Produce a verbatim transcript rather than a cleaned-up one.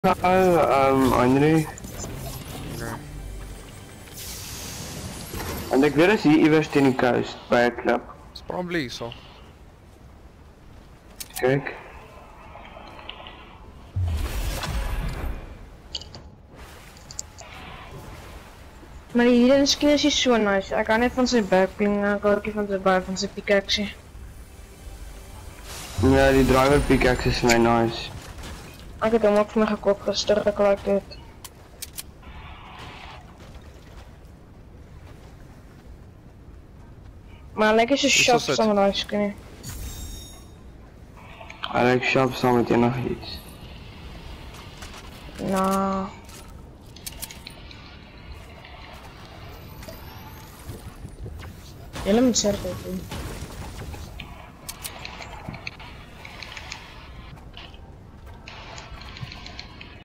um, André. Okay. En ik weet dat hier iewers teen die kust by 'n klip. It's probably so. Kyk. Maar hier in skin is hy so nice. Ek hou net van sy backbling, ek hou ook van sy baie van sy pickaxe. Ja, die driver pickaxe is my nice. Ek het hom ook vir my gekoop gister, ek like dit. Maar lekker so shop saam met die skin. I like shop saam met enig iets. Nou. Julle moet cirkel doen.